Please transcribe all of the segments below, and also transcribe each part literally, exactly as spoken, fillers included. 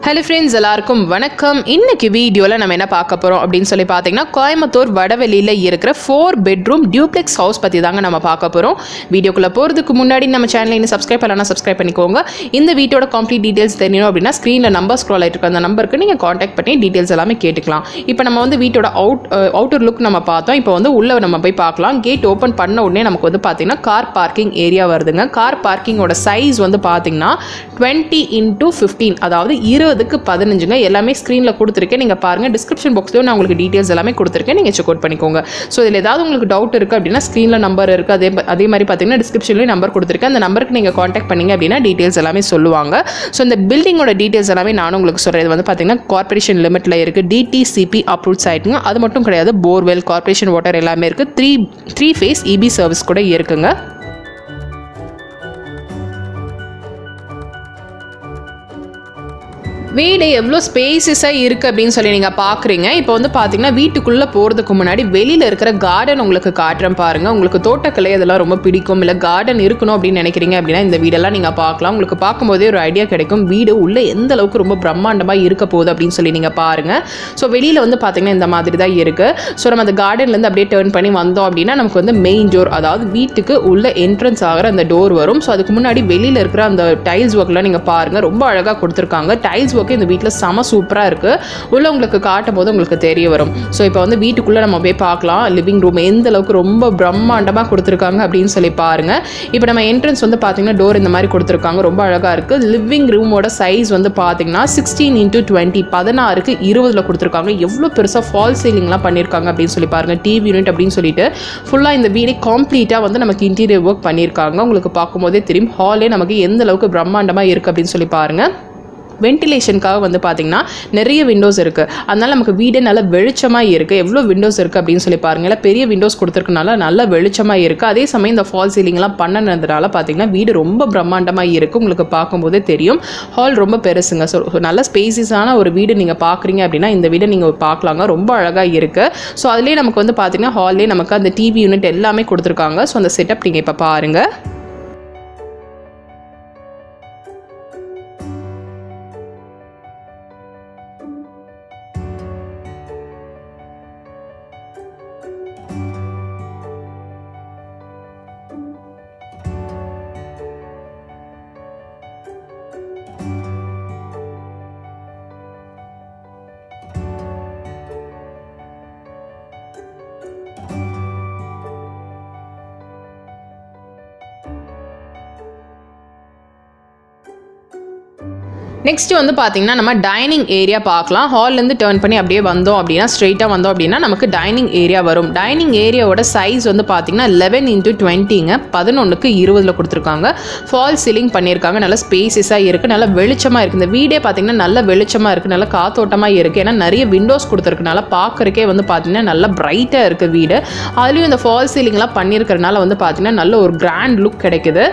Hello friends, எல்லாருக்கும் வணக்கம். இன்னைக்கு வீடியோல நம்ம என்ன பார்க்க போறோம் அப்படினு சொல்லி பாத்தீங்கன்னா கோயம்புத்தூர் வடவெளியில இருக்கிற four bedroom duplex house பத்தி தாங்க நம்ம பார்க்க போறோம். வீடியோக்குள்ள போறதுக்கு முன்னாடி நம்ம சேனலை இன்னும் சப்ஸ்கிரைப் பண்ணலனா சப்ஸ்கிரைப் பண்ணிக்கோங்க. இந்த வீடியோட கம்ப்ளீட் டீடைல்ஸ் தெரியணும் அப்படினா ஸ்கிரீன்ல நம்பர் ஸ்க்ரோல் ஆயிட்டு இருக்க அந்த நம்பருக்கு நீங்க कांटेक्ट பண்ணி டீடைல்ஸ் எல்லாமே கேட்டுக்கலாம். இப்போ நம்ம வந்து வீட்டோட அவுட் அவுட்டர் லுக் நம்ம பார்த்தோம். இப்போ வந்து உள்ள நம்ம போய் பார்க்கலாம். கேட் ஓபன் பண்ண உடனே நமக்கு வந்து பாத்தீங்கன்னா கார் பார்க்கிங் ஏரியா வருதுங்க. கார் பார்க்கிங்கோட சைஸ் வந்து பாத்தீங்கன்னா twenty into fifteen அதாவது இருபதுக்கு பதினைஞ்சுங்க. எல்லாமே ஸ்கிரீன்ல கொடுத்திருக்கேன், நீங்க பாருங்க. டிஸ்கிரிப்ஷன் பாக்ஸ்லயும் நான் உங்களுக்கு டீடைல்ஸ் எல்லாமே கொடுத்திருக்கேன், நீங்க செக் அவுட் பண்ணிக்கோங்க. சோ இதுல ஏதாவது உங்களுக்கு டவுட் இருக்கு அப்படினா ஸ்கிரீன்ல நம்பர் இருக்கு, அதே அதே மாதிரி பாத்தீங்கன்னா டிஸ்கிரிப்ஷன்லயும் நம்பர் கொடுத்திருக்கேன். அந்த நம்பருக்கு நீங்க कांटेक्ट பண்ணீங்க அப்படினா டீடைல்ஸ் எல்லாமே சொல்லுவாங்க. சோ இந்த பில்டிங்கோட டீடைல்ஸ் எல்லாமே நான் உங்களுக்கு சொல்றேன். இது வந்து பாத்தீங்கன்னா கார்ப்பரேஷன் லிமிட்ல இருக்கு, D T C P approved சைட்ங்க. அது மட்டும் கிடையாது, போர்வெல், கார்ப்பரேஷன் வாட்டர் எல்லாமே இருக்கு. Three three phase E B service கூட இருக்குங்க. வீடு எவ்வளோ ஸ்பேசஸாக இருக்குது அப்படின்னு சொல்லி நீங்கள் பார்க்குறீங்க. இப்போ வந்து பார்த்தீங்கன்னா வீட்டுக்குள்ளே போகிறதுக்கு முன்னாடி வெளியில் இருக்கிற கார்டன் உங்களுக்கு காட்டுறேன் பாருங்கள். உங்களுக்கு தோட்டக்கலை அதெல்லாம் ரொம்ப பிடிக்கும், இல்லை கார்டன் இருக்கணும் அப்படின்னு நினைக்கிறீங்க அப்படின்னா இந்த வீடெல்லாம் நீங்கள் பார்க்கலாம். உங்களுக்கு பார்க்கும்போதே ஒரு ஐடியா கிடைக்கும் வீடு உள்ளே எந்த அளவுக்கு ரொம்ப பிரம்மாண்டமாக இருக்க போகுது அப்படின்னு சொல்லி நீங்கள் பாருங்கள். ஸோ வெளியில் வந்து பார்த்தீங்கன்னா இந்த மாதிரி தான் இருக்குது. ஸோ நம்ம அந்த கார்டன்லேருந்து அப்படியே டர்ன் பண்ணி வந்தோம் அப்படின்னா நமக்கு வந்து மெயின் டோர், அதாவது வீட்டுக்கு உள்ள என்ட்ரன்ஸ் ஆகிற அந்த டோர் வரும். ஸோ அதுக்கு முன்னாடி வெளியில் இருக்கிற அந்த டைல்ஸ் ஒர்க்லாம் நீங்கள் பாருங்கள், ரொம்ப அழகாக கொடுத்துருக்காங்க. டைல்ஸ் இந்த வீட்டில் செம சூப்பராக இருக்குது. உள்ள உங்களுக்கு காட்டும் போது உங்களுக்கு தெரிய வரும். ஸோ இப்போ வந்து வீட்டுக்குள்ளே நம்ம போய் பார்க்கலாம் லிவிங் ரூம் எந்த அளவுக்கு ரொம்ப பிரம்மாண்டமாக கொடுத்துருக்காங்க அப்படின்னு சொல்லி பாருங்க. இப்போ நம்ம என்ட்ரன்ஸ் வந்து பார்த்தீங்கன்னா டோர் இந்த மாதிரி கொடுத்துருக்காங்க, ரொம்ப அழகாக இருக்குது. லிவிங் ரூமோட சைஸ் வந்து பார்த்தீங்கன்னா சிக்ஸ்டீன் இன்டூ டுவெண்ட்டி பதினாறுக்கு இருபதுல கொடுத்துருக்காங்க. எவ்வளோ பெருசாக ஃபால் சீலிங்லாம் பண்ணியிருக்காங்க அப்படின்னு சொல்லி பாருங்க. டிவி யூனிட் அப்படின்னு சொல்லிட்டு ஃபுல்லாக இந்த வீடே கம்ப்ளீட்டாக வந்து நமக்கு இன்டீரியர் ஒர்க் பண்ணியிருக்காங்க. உங்களுக்கு பார்க்கும்போதே தெரியும் ஹாலே நமக்கு எந்த அளவுக்கு பிரம்மாண்டமாக இருக்குது அப்படின்னு சொல்லி பாருங்க. வென்டிலேஷனுக்காக வந்து பார்த்தீங்கன்னா நிறைய விண்டோஸ் இருக்குது, அதனால நமக்கு வீடே நல்லா வெளிச்சமாக இருக்குது. எவ்வளோ விண்டோஸ் இருக்குது அப்படின்னு சொல்லி பாருங்கள். பெரிய விண்டோஸ் கொடுத்துருக்கனால நல்லா வெளிச்சமாக இருக்குது. அதே சமயம் இந்த ஃபால் சீலிங்லாம் பண்ணதுனால பார்த்தீங்கன்னா வீடு ரொம்ப பிரம்மாண்டமாக இருக்குது. உங்களுக்கு பார்க்கும்போதே தெரியும் ஹால் ரொம்ப பெருசுங்க. ஸோ நல்ல ஸ்பேசிஸான ஒரு வீடு நீங்கள் பார்க்குறீங்க அப்படின்னா இந்த வீடை நீங்கள் பார்க்கலாங்க, ரொம்ப அழகாக இருக்குது. ஸோ அதுலேயே நமக்கு வந்து பார்த்தீங்கன்னா ஹால்லேயே நமக்கு அந்த டிவி யூனிட் எல்லாமே கொடுத்துருக்காங்க. ஸோ அந்த செட்டப் நீங்கள் இப்போ பாருங்கள். நெக்ஸ்ட் வந்து பார்த்தீங்கன்னா நம்ம டைனிங் ஏரியா பார்க்கலாம். ஹால்லேருந்து டர்ன் பண்ணி அப்படியே வந்தோம் அப்படின்னா ஸ்ட்ரெயிட்டாக வந்தோம் அப்படின்னா நமக்கு டைனிங் ஏரியா வரும். டைனிங் ஏரியாவோட சைஸ் வந்து பார்த்தீங்கன்னா லெவன் இன்ட்டு டுவெண்ட்டிங்க பதினொன்றுக்கு இருபதுல கொடுத்துருக்காங்க. ஃபால் சீலிங் பண்ணியிருக்காங்க, நல்ல ஸ்பேசஸாக இருக்குது, நல்ல வெளிச்சமாக இருக்குது. இந்த வீடே பார்த்தீங்கன்னா நல்ல வெளிச்சமாக இருக்குது, நல்ல காத்தோட்டமாக இருக்குது. ஏன்னா நிறைய விண்டோஸ் கொடுத்துருக்கனால பார்க்குறக்கே வந்து பார்த்தீங்கன்னா நல்லா பிரைட்டாக இருக்குது வீடு. அதுலேயும் இந்த ஃபால் சீலிங்லாம் பண்ணியிருக்கிறதுனால வந்து பார்த்தீங்கன்னா நல்ல ஒரு கிராண்ட் லுக் கிடைக்குது.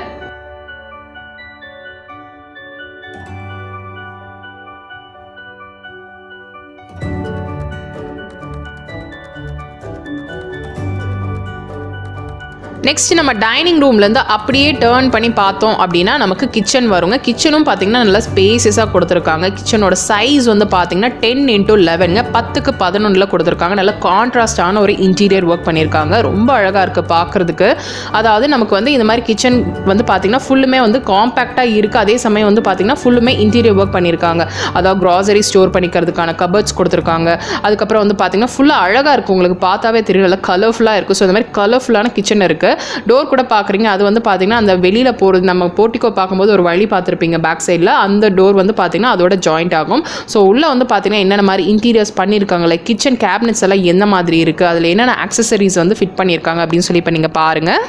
நெக்ஸ்ட் நம்ம டைனிங் ரூம்லேருந்து அப்படியே டர்ன் பண்ணி பார்த்தோம் அப்படின்னா நமக்கு கிச்சன் வருங்க. கிச்சனும் பார்த்தீங்கன்னா நல்லா ஸ்பேசஸாக கொடுத்துருக்காங்க. கிச்சனோட சைஸ் வந்து பார்த்தீங்கன்னா டென் இன்டூ லெவனுங்க பத்துக்கு பதினொன்றில் கொடுத்துருக்காங்க. நல்ல கான்ட்ராஸ்டான ஒரு இன்டீரியர் ஒர்க் பண்ணியிருக்காங்க, ரொம்ப அழகாக இருக்குது பார்க்குறதுக்கு. அதாவது நமக்கு வந்து இந்த மாதிரி கிச்சன் வந்து பார்த்தீங்கன்னா ஃபுல்லுமே வந்து காம்பேக்டாக இருக்குது. அதே சமயம் வந்து பார்த்தீங்கன்னா ஃபுல்லுமே இன்டீரியர் ஒர்க் பண்ணியிருக்காங்க. அதாவது க்ராசரி ஸ்டோர் பண்ணிக்கிறதுக்கான கபர்ட்ஸ் கொடுத்துருக்காங்க. அதுக்கப்புறம் வந்து பார்த்தீங்கன்னா ஃபுல்லாக அழகாக இருக்குது, உங்களுக்கு பார்த்தாவே தெரியும் நல்லா கலர்ஃபுல்லாக இருக்குது. ஸோ இந்த மாதிரி கலர்ஃபுல்லான கிச்சன் இருக்குது. டோர் கூட பார்க்குறீங்க, அது வந்து பார்த்தீங்கன்னா அந்த வெளியில் போகிறது நம்ம போர்ட்டிகோ பார்க்கும்போது ஒரு வழி பார்த்துருப்பீங்க பேக் சைடில், அந்த டோர் வந்து பார்த்தீங்கன்னா அதோட ஜாயிண்ட் ஆகும். ஸோ உள்ளே வந்து பார்த்தீங்கன்னா என்னென்ன மாதிரி இன்டீரியர்ஸ் பண்ணியிருக்காங்க, லைக் கிச்சன் கேபினட்ஸ் எல்லாம் எந்த மாதிரி இருக்குது, அதில் என்னென்ன ஆக்சசரிஸ் வந்து ஃபிட் பண்ணியிருக்காங்க அப்படின்னு சொல்லி இப்போ நீங்கள் பாருங்கள்.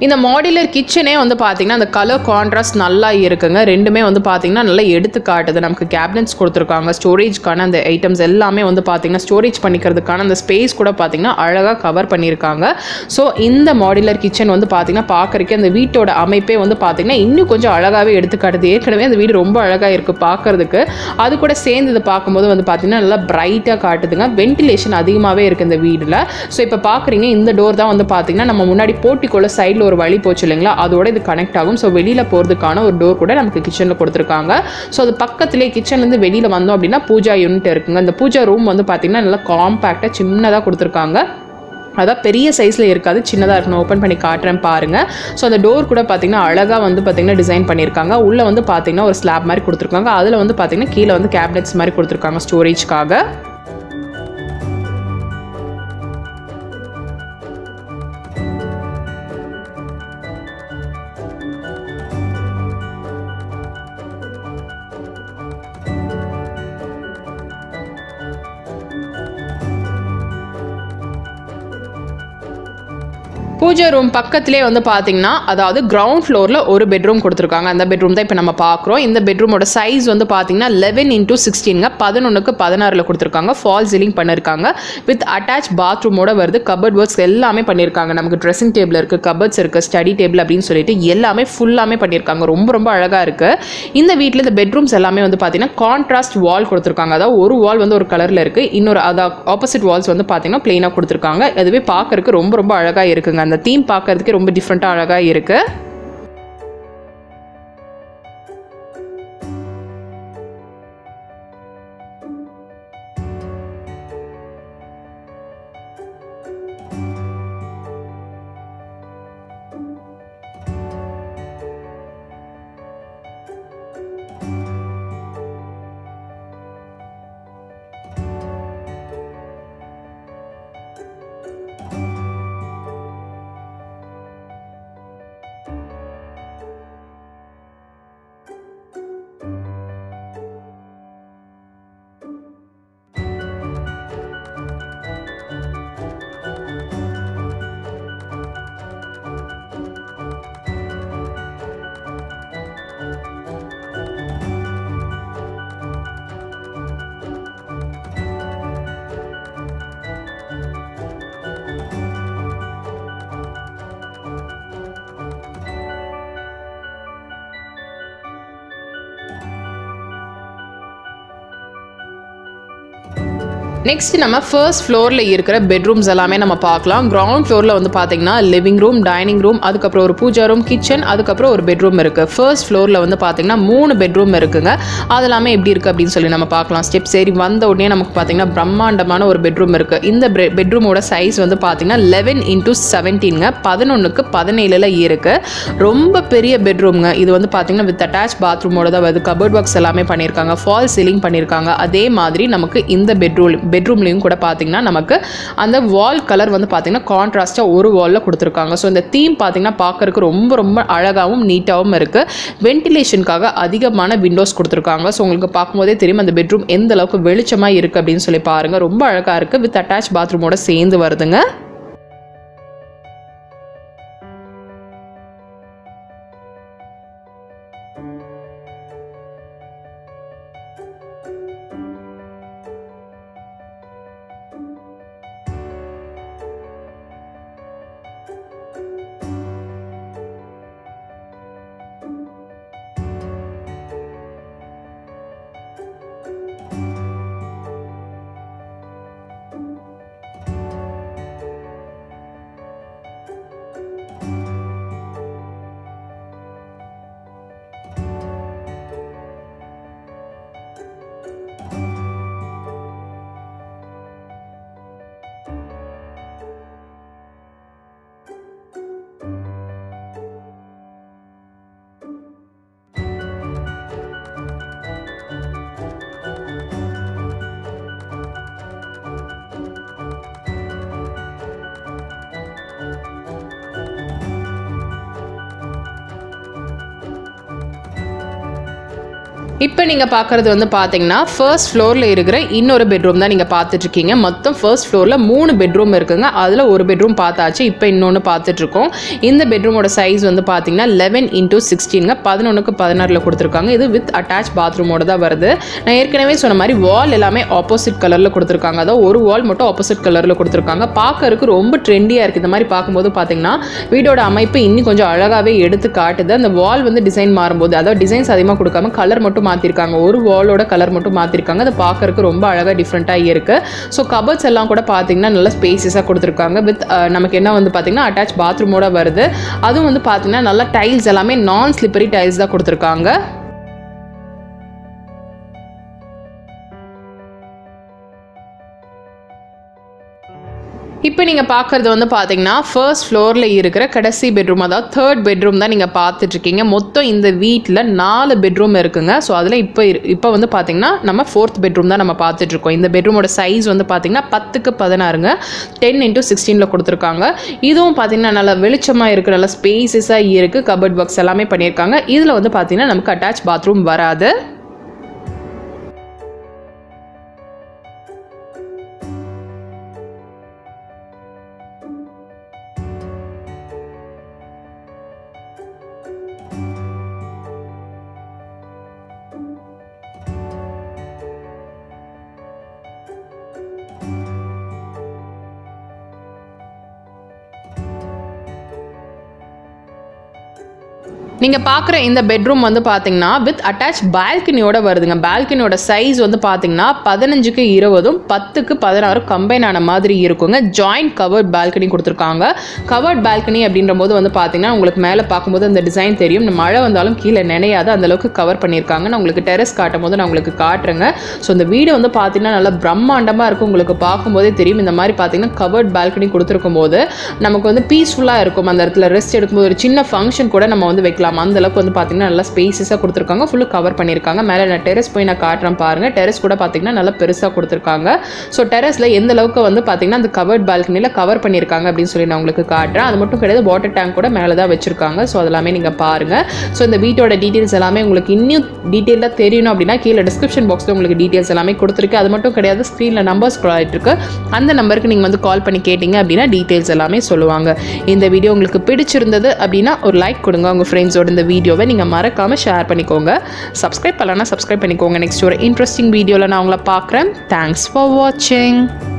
இந்த மாடுலர் கிச்சனே வந்து பார்த்தீங்கன்னா அந்த கலர் கான்ட்ராஸ்ட் நல்லா இருக்குங்க. ரெண்டுமே வந்து பார்த்தீங்கன்னா நல்லா எடுத்து காட்டுது. நமக்கு கேபினட்ஸ் கொடுத்துருக்காங்க, ஸ்டோரேஜ்க்கான அந்த ஐட்டம்ஸ் எல்லாமே வந்து பார்த்தீங்கன்னா ஸ்டோரேஜ் பண்ணிக்கிறதுக்கான அந்த ஸ்பேஸ் கூட பார்த்தீங்கன்னா அழகாக கவர் பண்ணியிருக்காங்க. ஸோ இந்த மாடுலர் கிச்சன் வந்து பார்த்தீங்கன்னா பார்க்குறதுக்கே அந்த வீட்டோட அமைப்பே வந்து பார்த்தீங்கன்னா இன்னும் கொஞ்சம் அழகாகவே எடுத்து காட்டுது. ஏற்கனவே அந்த வீடு ரொம்ப அழகாக இருக்குது பார்க்குறதுக்கு. அது கூட சேர்ந்து இதை பார்க்கும்போது வந்து பார்த்தீங்கன்னா நல்லா பிரைட்டாக காட்டுதுங்க. வென்டிலேஷன் அதிகமாகவே இருக்குது இந்த வீடில். ஸோ இப்போ பார்க்குறீங்க இந்த டோர் தான் வந்து பார்த்தீங்கன்னா நம்ம முன்னாடி போர்ட்டிக்கோல சைடில் ஒரு வழி போச்சு இல்லைங்களா, அதோட இது கனெக்ட் ஆகும். ஸோ வெளியில் போகிறதுக்கான ஒரு டோர் கூட நமக்கு கிச்சனில் கொடுத்துருக்காங்க. ஸோ அது பக்கத்துலேயே கிச்சன்லேருந்து வெளியில் வந்தோம் அப்படின்னா பூஜா யூனிட் இருக்குங்க. அந்த பூஜா ரூம் வந்து பார்த்தீங்கன்னா நல்லா காம்பேக்டாக சின்னதாக கொடுத்துருக்காங்க. அதான் பெரிய சைஸில் இருக்காது, சின்னதாக இருக்கணும். ஓப்பன் பண்ணி காட்டுறேன் பாருங்கள். ஸோ அந்த டோர் கூட பார்த்தீங்கன்னா அழகாக வந்து பார்த்தீங்கன்னா டிசைன் பண்ணியிருக்காங்க. உள்ளே வந்து பார்த்தீங்கன்னா ஒரு ஸ்லாப் மாதிரி கொடுத்துருக்காங்க. அதில் வந்து பார்த்தீங்கன்னா கீழே வந்து கேபினெட்ஸ் மாதிரி கொடுத்துருக்காங்க ஸ்டோரேஜ்க்காக. பூஜை ரூம் பக்கத்திலே வந்து பார்த்தீங்கன்னா அதாவது கிரவுண்ட் ஃப்ளோரில் ஒரு பெட்ரூம் கொடுத்துருக்காங்க. அந்த பெட்ரூம் தான் இப்போ நம்ம பார்க்குறோம். இந்த பெட்ரூமோட சைஸ் வந்து பார்த்தீங்கன்னா லெவன் இன்டூ சிக்ஸ்டீன்ங்க பதினொன்றுக்கு பதினாறில் கொடுத்துருக்காங்க. ஃபால் சீலிங் பண்ணியிருக்காங்க. வித் அட்டாச் பாத்ரூமோட வருது. கபர்ட் ஒர்க்ஸ் எல்லாமே பண்ணியிருக்காங்க. நமக்கு ட்ரெஸ்ஸிங் டேபிள் இருக்குது, கபர்ட்ஸ் இருக்குது, ஸ்டடி டேபிள் அப்படின்னு சொல்லிட்டு எல்லாமே ஃபுல்லாமே பண்ணியிருக்காங்க. ரொம்ப ரொம்ப அழகாக இருக்குது. இந்த வீட்டில் இந்த பெட்ரூம்ஸ் எல்லாமே வந்து பார்த்தீங்கன்னா கான்ட்ராஸ்ட் வால் கொடுத்துருக்காங்க. அதாவது ஒரு வால் வந்து ஒரு கலரில் இருக்குது, இன்னொரு அதாவது ஆப்போசிட் வால்ஸ் வந்து பார்த்தீங்கன்னா பிளெயினாக கொடுத்துருக்காங்க. அதுவே பார்க்கறதுக்கு ரொம்ப ரொம்ப அழகாக இருக்குங்க. அந்த தீம் பார்க்கறதுக்கு ரொம்ப டிஃப்ரெண்ட்டாக அழகாக இருக்கு. நெக்ஸ்ட் நம்ம ஃபர்ஸ்ட் ஃப்ளோரில் இருக்கிற பெட்ரூம்ஸ் எல்லாமே நம்ம பார்க்கலாம். கிரவுண்ட் ஃப்ளோரில் வந்து பார்த்தீங்கன்னா லிவிங் ரூம், டைனிங் ரூம், அதுக்கப்புறம் ஒரு பூஜா ரூம், கிச்சன், அதுக்கப்புறம் ஒரு பெட்ரூம் இருக்குது. ஃபர்ஸ்ட் ஃப்ளோரில் வந்து பார்த்தீங்கன்னா மூணு பெட்ரூம் இருக்குங்க. அது எல்லாமே எப்படி இருக்குது அப்படின்னு சொல்லி நம்ம பார்க்கலாம். ஸ்டெப்ஸ் ஏறி வந்த உடனே நமக்கு பார்த்தீங்கன்னா பிரம்மாண்டமான ஒரு பெட்ரூம் இருக்குது. இந்த பெட்ரூமோட சைஸ் வந்து பார்த்தீங்கன்னா லெவன் இன்டூ செவன்டீன்ங்க பதினொன்றுக்கு பதினேழில் இருக்குது. ரொம்ப பெரிய பெட்ரூம்ங்க. இது வந்து பார்த்தீங்கன்னா வித் அட்டாச் பாத்ரூமோட தான் வருது. கபர்ட் ஒர்க்ஸ் எல்லாமே பண்ணியிருக்காங்க, ஃபால் சீலிங் பண்ணியிருக்காங்க. அதே மாதிரி நமக்கு இந்த பெட்ரூம் பெட்ரூம்லையும் கூட பார்த்தீங்கன்னா நமக்கு அந்த வால் கலர் வந்து பார்த்தீங்கன்னா கான்ட்ராஸ்டாக ஒரு வாலில் கொடுத்துருக்காங்க. ஸோ இந்த தீம் பார்த்தீங்கன்னா பார்க்கறதுக்கு ரொம்ப ரொம்ப அழகாகவும் நீட்டாகவும் இருக்குது. வென்டிலேஷனுக்காக அதிகமான விண்டோஸ் கொடுத்துருக்காங்க. ஸோ உங்களுக்கு பார்க்கும்போதே தெரியும் அந்த பெட்ரூம் எந்த அளவுக்கு வெளிச்சமாக இருக்குது அப்படின்னு சொல்லி பாருங்கள். ரொம்ப அழகாக இருக்குது. வித் அட்டாச் பாத்ரூமோட சேர்ந்து வருதுங்க. இப்போ நீங்கள் பார்க்குறது வந்து பார்த்தீங்கன்னா ஃபர்ஸ்ட் ஃப்ளோரில் இருக்கிற இன்னொரு பெட்ரூம் தான் நீங்கள் பார்த்துட்ருக்கீங்க. மொத்தம் ஃபர்ஸ்ட் ஃப்ளோரில் மூணு பெட்ரூம் இருக்குங்க. அதில் ஒரு பெட்ரூம் பார்த்தாச்சு, இப்போ இன்னொன்று பார்த்துட்ருக்கோம். இந்த பெட்ரூமோட சைஸ் வந்து பார்த்தீங்கன்னா லெவன் இன்டூ சிக்ஸ்டீனுங்க, பதினொன்றுக்கு பதினாறில் கொடுத்துருக்காங்க. இது வித் அட்டாச் பாத்ரூமோட தான் வருது. நான் ஏற்கனவே சொன்ன மாதிரி வால் எல்லாமே ஆப்போசிட் கலரில் கொடுத்துருக்காங்க. அதாவது ஒரு வால் மட்டும் ஆப்போசிட் கலரில் கொடுத்துருக்காங்க. பார்க்கறதுக்கு ரொம்ப ட்ரெண்டியாக இருக்குது. இந்த மாதிரி பார்க்கும்போது பார்த்தீங்கன்னா வீடோட அமைப்பு இன்னும் கொஞ்சம் அழகாகவே எடுத்து காட்டுது. அந்த வால் வந்து டிசைன் மாறும்போது, அதாவது டிசைன்ஸ் அதிகமாக கொடுக்காம கலர் மட்டும் மாற்றிருக்காங்க. ஒரு வாலோட கலர் மட்டும் மாற்றிருக்காங்க. அதை பார்க்கறதுக்கு ரொம்ப அழகாக டிஃப்ரெண்ட்டாக இருக்குது. ஸோ கபர்ட்ஸ் எல்லாம் கூட பார்த்தீங்கன்னா நல்லா ஸ்பேசஸாக கொடுத்துருக்காங்க. வித் நமக்கு என்ன வந்து பார்த்தீங்கன்னா அட்டாச் பாத்ரூமோட வருது. அதுவும் வந்து பார்த்தீங்கன்னா நல்லா டைல்ஸ் எல்லாமே நான் ஸ்லிப்பரி டைல்ஸ் தான் கொடுத்துருக்காங்க. இப்போ நீங்கள் பார்க்குறது வந்து பார்த்தீங்கன்னா ஃபர்ஸ்ட் ஃப்ளோரில் இருக்கிற கடைசி பெட்ரூம், அதாவது தேர்ட் பெட்ரூம் தான் நீங்கள் பார்த்துட்ருக்கீங்க. மொத்தம் இந்த வீட்டில் நாலு பெட்ரூம் இருக்குங்க. ஸோ அதில் இப்போ இப்போ வந்து பார்த்தீங்கன்னா நம்ம ஃபோர்த் பெட்ரூம் தான் நம்ம பார்த்துட்ருக்கோம். இந்த பெட்ரூமோட சைஸ் வந்து பார்த்தீங்கன்னா பத்துக்கு பதினாறுங்க, டென் இன்ட்டு சிக்ஸ்டீனில் கொடுத்துருக்காங்க. இதுவும் பார்த்தீங்கன்னா நல்லா வெளிச்சமாக இருக்குது, நல்லா ஸ்பேசஸாக இருக்குது. கபர்ட் ஒர்க்ஸ் எல்லாமே பண்ணியிருக்காங்க. இதில் வந்து பார்த்தீங்கன்னா நமக்கு அட்டாச் பாத்ரூம் வராது. நீங்கள் பார்க்குற இந்த பெட்ரூம் வந்து பார்த்தீங்கன்னா வித் அட்டாச் பால்கனியோட வருதுங்க. பால்கனியோட சைஸ் வந்து பார்த்தீங்கன்னா பதினஞ்சுக்கு இருபதும் பத்துக்கு பதினாறும் கம்பைன் ஆன மாதிரி இருக்குங்க. ஜாயிண்ட் கவர்ட் பால்கனி கொடுத்துருக்காங்க. கவர்ட் பால்கனி அப்படின்ற போது வந்து பார்த்தீங்கன்னா உங்களுக்கு மேலே பார்க்கும்போது அந்த டிசைன் தெரியும். மழை வந்தாலும் கீழே நினையாது, அந்தளவுக்கு கவர் பண்ணியிருக்காங்க. நான் உங்களுக்கு டெரஸ் காட்டும் போது நான் உங்களுக்கு காட்டுறேங்க. ஸோ இந்த வீடு வந்து பார்த்தீங்கன்னா நல்லா பிரம்மாண்டமாக இருக்கும். உங்களுக்கு பார்க்கும்போதே தெரியும். இந்த மாதிரி பார்த்தீங்கன்னா கவர்ட் பால்கனி கொடுத்துருக்கும் போது நமக்கு வந்து பீஸ்ஃபுல்லாக இருக்கும். அந்த இடத்துல ரெஸ்ட் எடுக்கும்போது ஒரு சின்ன ஃபங்க்ஷன் கூட நம்ம வந்து வைக்கலாம். அந்த அளவுக்கு வந்து பார்த்தீங்கன்னா நல்லா ஸ்பேசஸாக கொடுத்துருக்காங்க. ஃபுல்லு கவர் பண்ணியிருக்காங்க. மேலே நான் டெரஸ் போய் நான் காட்டுறேன் பாருங்கள். டெரஸ் கூட பார்த்தீங்கன்னா நல்லா பெருசாக கொடுத்துருக்காங்க. ஸோ டெரஸில் எந்த அளவுக்கு வந்து பார்த்தீங்கன்னா அந்த கவர்ட் பால்கனியில் கவர் பண்ணியிருக்காங்க அப்படின்னு சொல்லி நான் உங்களுக்கு காட்டுறேன். அது மட்டும் கிடையாது, வாட்டர் டேங்க் கூட மேலே தான் வச்சுருக்காங்க. ஸோ அதெல்லாமே நீங்கள் பாருங்கள். ஸோ இந்த வீட்டோட டீட்டெயில்ஸ் எல்லாமே உங்களுக்கு இன்னும் டீட்டெயிலாக தெரியணும் அப்படின்னா கீழே டிஸ்கிரிப்ஷன் பாக்ஸில் உங்களுக்கு டீட்டெயில்ஸ் எல்லாமே கொடுத்துருக்கு. அது மட்டும் கிடையாது, ஸ்க்ரீனில் நம்பர்ஸ் ஆகிட்டு இருக்கு. அந்த நம்பருக்கு நீங்கள் வந்து கால் பண்ணி கேட்டிங்க அப்படின்னா டீட்டெயில்ஸ் எல்லாமே சொல்லுவாங்க. இந்த வீடியோ உங்களுக்கு பிடிச்சிருந்தது அப்படின்னா ஒரு லைக் கொடுங்க. உங்கள் ஃப்ரெண்ட்ஸோட இந்த வீடியோவை நீங்கள் மறக்காமல் ஷேர் பண்ணிக்கோங்க. சப்ஸ்கிரைப் பண்ணலன்னா சப்ஸ்கிரைப் பண்ணிக்கோங்க. நெக்ஸ்ட் ஒரு இன்ட்ரெஸ்டிங் வீடியோவில் நான் உங்களை பார்க்குறேன். தேங்க்ஸ் ஃபார் வாட்சிங்.